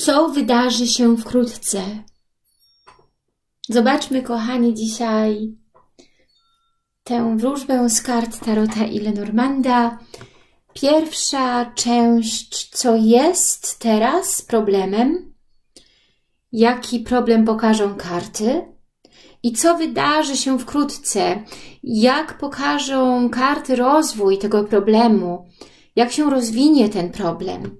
co wydarzy się wkrótce. Zobaczmy, kochani, dzisiaj tę wróżbę z kart Tarota i Lenormanda. Pierwsza część, co jest teraz problemem, jaki problem pokażą karty i co wydarzy się wkrótce, jak pokażą karty rozwój tego problemu, jak się rozwinie ten problem.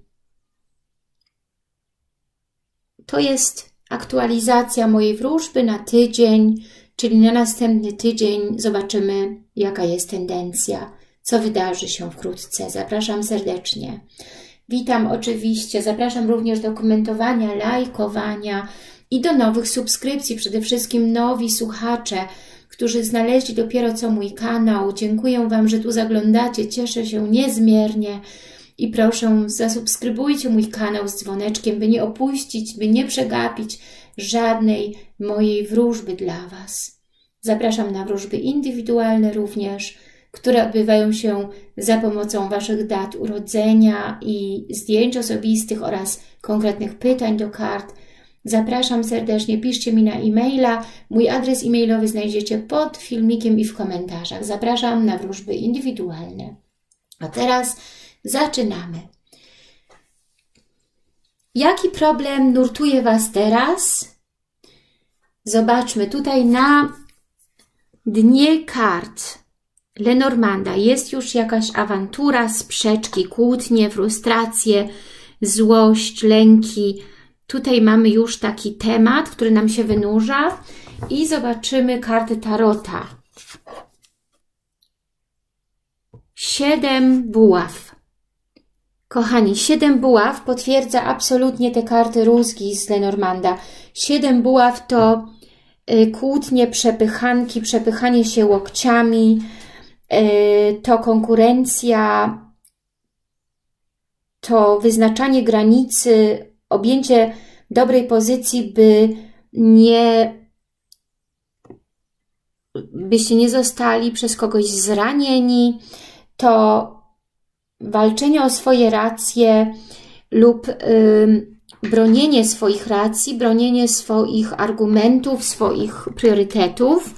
To jest aktualizacja mojej wróżby na tydzień, czyli na następny tydzień zobaczymy, jaka jest tendencja, co wydarzy się wkrótce. Zapraszam serdecznie. Witam oczywiście, zapraszam również do komentowania, lajkowania i do nowych subskrypcji. Przede wszystkim nowi słuchacze, którzy znaleźli dopiero co mój kanał. Dziękuję Wam, że tu zaglądacie, cieszę się niezmiernie. I proszę, zasubskrybujcie mój kanał z dzwoneczkiem, by nie opuścić, by nie przegapić żadnej mojej wróżby dla Was. Zapraszam na wróżby indywidualne również, które odbywają się za pomocą Waszych dat urodzenia i zdjęć osobistych oraz konkretnych pytań do kart. Zapraszam serdecznie, piszcie mi na e-maila. Mój adres e-mailowy znajdziecie pod filmikiem i w komentarzach. Zapraszam na wróżby indywidualne. A teraz zaczynamy. Jaki problem nurtuje Was teraz? Zobaczmy, tutaj na dnie kart Lenormanda jest już jakaś awantura, sprzeczki, kłótnie, frustracje, złość, lęki. Tutaj mamy już taki temat, który nam się wynurza i zobaczymy karty Tarota. 7 buław. Kochani, 7 buław potwierdza absolutnie te karty rózgi z Lenormanda. 7 buław to kłótnie, przepychanki, przepychanie się łokciami, to konkurencja, to wyznaczanie granicy, objęcie dobrej pozycji, byście nie zostali przez kogoś zranieni, to walczenie o swoje racje lub bronienie swoich racji, bronienie swoich argumentów, swoich priorytetów.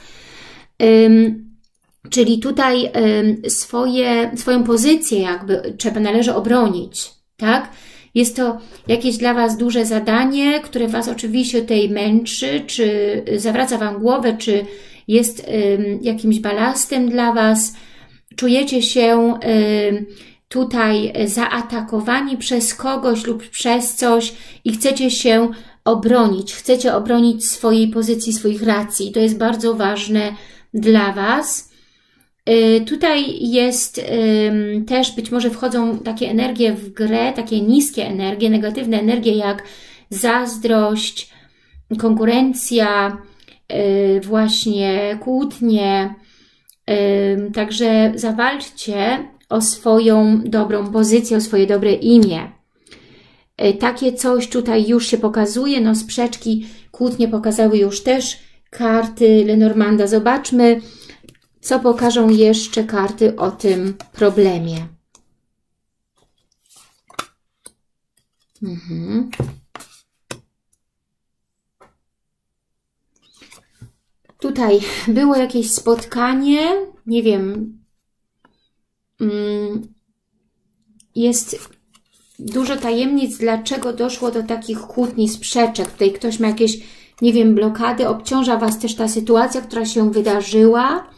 Czyli tutaj swoją pozycję jakby należy obronić, tak? Jest to jakieś dla Was duże zadanie, które Was oczywiście tutaj męczy, czy zawraca Wam głowę, czy jest jakimś balastem dla Was. Czujecie się tutaj zaatakowani przez kogoś lub przez coś i chcecie się obronić. Chcecie obronić swojej pozycji, swoich racji. To jest bardzo ważne dla Was. Tutaj jest też, być może wchodzą takie energie w grę, takie niskie energie, negatywne energie jak zazdrość, konkurencja, właśnie kłótnie. Także zawalczcie o swoją dobrą pozycję, o swoje dobre imię. Takie coś tutaj już się pokazuje, no sprzeczki, kłótnie pokazały już też karty Lenormanda. Zobaczmy, co pokażą jeszcze karty o tym problemie. Tutaj było jakieś spotkanie, nie wiem, jest dużo tajemnic, dlaczego doszło do takich kłótni, sprzeczek. Tutaj ktoś ma jakieś, nie wiem, blokady, obciąża Was też ta sytuacja, która się wydarzyła.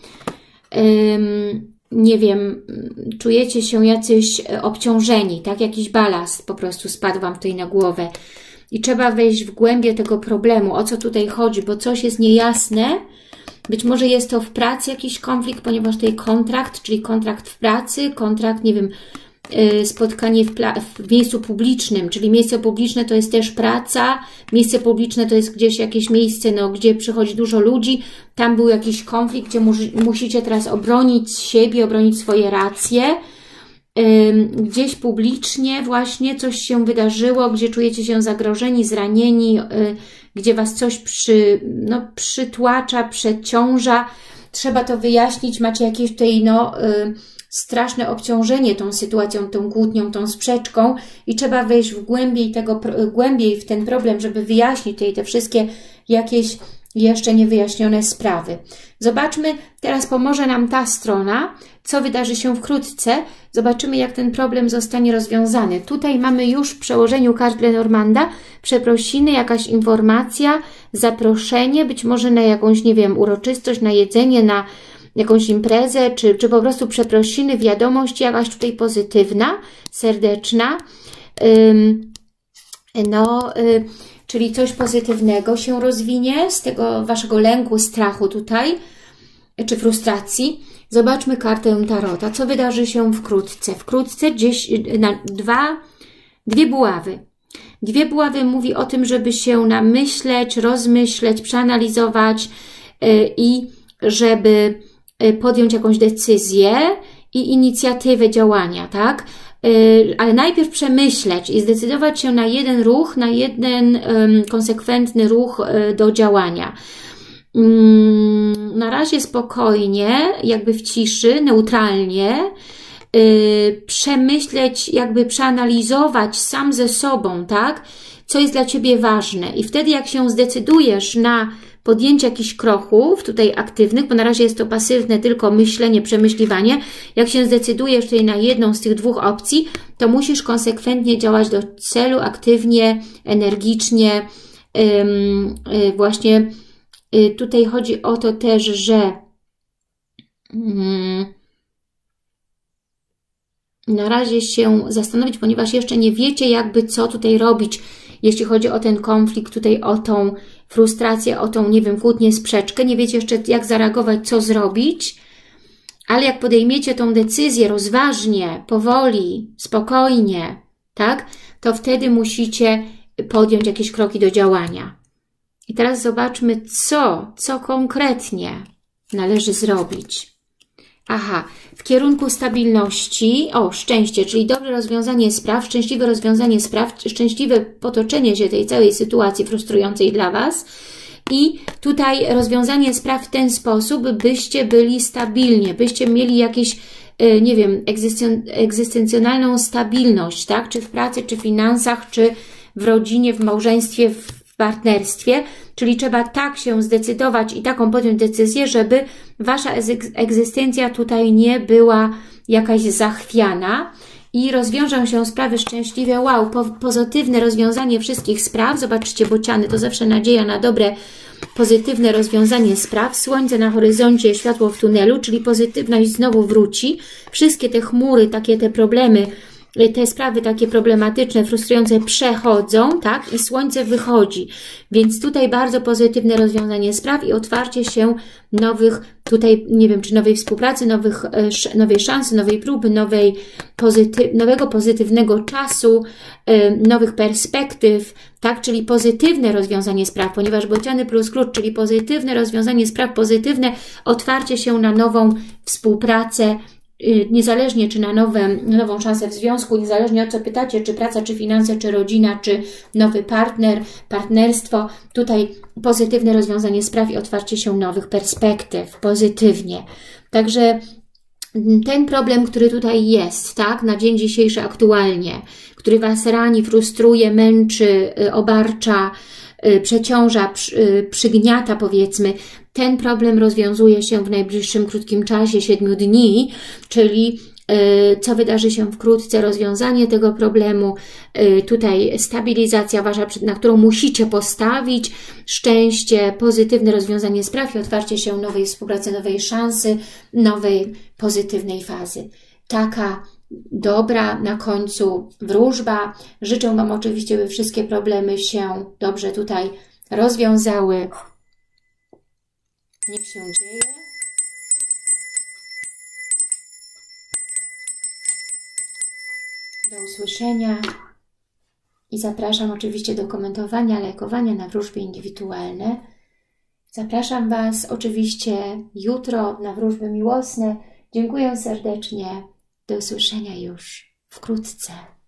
Nie wiem, czujecie się jacyś obciążeni, tak? Jakiś balast po prostu spadł Wam tutaj na głowę. I trzeba wejść w głębię tego problemu, o co tutaj chodzi, bo coś jest niejasne. Być może jest to w pracy jakiś konflikt, ponieważ tutaj kontrakt, czyli kontrakt w pracy, kontrakt, nie wiem, spotkanie w miejscu publicznym, czyli miejsce publiczne to jest też praca, miejsce publiczne to jest gdzieś jakieś miejsce, no, gdzie przychodzi dużo ludzi, tam był jakiś konflikt, gdzie musicie teraz obronić siebie, obronić swoje racje, gdzieś publicznie właśnie coś się wydarzyło, gdzie czujecie się zagrożeni, zranieni, gdzie Was coś przytłacza, przeciąża, trzeba to wyjaśnić, macie jakieś tutaj straszne obciążenie tą sytuacją, tą kłótnią, tą sprzeczką i trzeba wejść głębiej w ten problem, żeby wyjaśnić tutaj te wszystkie jakieś jeszcze niewyjaśnione sprawy. Zobaczmy, teraz pomoże nam ta strona, co wydarzy się wkrótce. Zobaczymy, jak ten problem zostanie rozwiązany. Tutaj mamy już w przełożeniu kart Lenormanda przeprosiny, jakaś informacja, zaproszenie, być może na jakąś, nie wiem, uroczystość, na jedzenie, na jakąś imprezę, czy po prostu przeprosiny, wiadomość jakaś tutaj pozytywna, serdeczna. Czyli coś pozytywnego się rozwinie z tego waszego lęku, strachu tutaj, czy frustracji. Zobaczmy kartę Tarota. Co wydarzy się wkrótce? Wkrótce gdzieś dwie buławy. Dwie buławy mówi o tym, żeby się namyśleć, rozmyśleć, przeanalizować i żeby podjąć jakąś decyzję i inicjatywę działania, tak? Ale najpierw przemyśleć i zdecydować się na jeden ruch, na jeden konsekwentny ruch do działania. Na razie spokojnie, jakby w ciszy, neutralnie, przemyśleć, jakby przeanalizować sam ze sobą, tak? Co jest dla Ciebie ważne. I wtedy jak się zdecydujesz na podjęcie jakichś kroków tutaj aktywnych, bo na razie jest to pasywne tylko myślenie, przemyśliwanie. Jak się zdecydujesz tutaj na jedną z tych dwóch opcji, to musisz konsekwentnie działać do celu, aktywnie, energicznie. Właśnie tutaj chodzi o to też, że na razie się zastanowić, ponieważ jeszcze nie wiecie jakby co tutaj robić, jeśli chodzi o ten konflikt, tutaj o tą frustrację, o tą, nie wiem, kłótnię, sprzeczkę. Nie wiecie jeszcze jak zareagować, co zrobić, ale jak podejmiecie tą decyzję rozważnie, powoli, spokojnie, tak, to wtedy musicie podjąć jakieś kroki do działania. I teraz zobaczmy, co konkretnie należy zrobić. Aha, w kierunku stabilności, szczęście, czyli dobre rozwiązanie spraw, szczęśliwe rozwiązanie spraw, szczęśliwe potoczenie się tej całej sytuacji frustrującej dla Was i tutaj rozwiązanie spraw w ten sposób, byście byli stabilnie, byście mieli jakieś, nie wiem, egzystencjonalną stabilność, tak? Czy w pracy, czy w finansach, czy w rodzinie, w małżeństwie, w partnerstwie, czyli trzeba tak się zdecydować i taką podjąć decyzję, żeby Wasza egzystencja tutaj nie była jakaś zachwiana i rozwiążą się sprawy szczęśliwie. Wow, pozytywne rozwiązanie wszystkich spraw. Zobaczcie, bociany, to zawsze nadzieja na dobre, pozytywne rozwiązanie spraw. Słońce na horyzoncie, światło w tunelu, czyli pozytywność znowu wróci. Wszystkie te chmury, te problemy, te sprawy takie problematyczne, frustrujące przechodzą, tak? I słońce wychodzi. Więc tutaj bardzo pozytywne rozwiązanie spraw i otwarcie się nowych, tutaj nie wiem, czy nowej współpracy, nowej szansy, nowej próby, nowego pozytywnego czasu, nowych perspektyw, tak? Czyli pozytywne rozwiązanie spraw, ponieważ bociany plus klucz, czyli pozytywne rozwiązanie spraw, pozytywne otwarcie się na nową współpracę, niezależnie czy na nową szansę w związku, niezależnie o co pytacie, czy praca, czy finanse, czy rodzina, czy nowy partner, partnerstwo, tutaj pozytywne rozwiązanie spraw i otwarcie się nowych perspektyw, pozytywnie. Także ten problem, który tutaj jest, tak, na dzień dzisiejszy aktualnie, który Was rani, frustruje, męczy, obarcza, przeciąża, przygniata, powiedzmy, ten problem rozwiązuje się w najbliższym krótkim czasie, 7 dni, czyli co wydarzy się wkrótce, rozwiązanie tego problemu, tutaj stabilizacja Wasza, na którą musicie postawić, szczęście, pozytywne rozwiązanie spraw i otwarcie się nowej współpracy, nowej szansy, nowej pozytywnej fazy. Taka dobra na końcu wróżba. Życzę Wam oczywiście, by wszystkie problemy się dobrze tutaj rozwiązały. Niech się dzieje. Do usłyszenia i zapraszam oczywiście do komentowania, lajkowania na wróżby indywidualne. Zapraszam Was oczywiście jutro na wróżby miłosne. Dziękuję serdecznie. Do usłyszenia już wkrótce.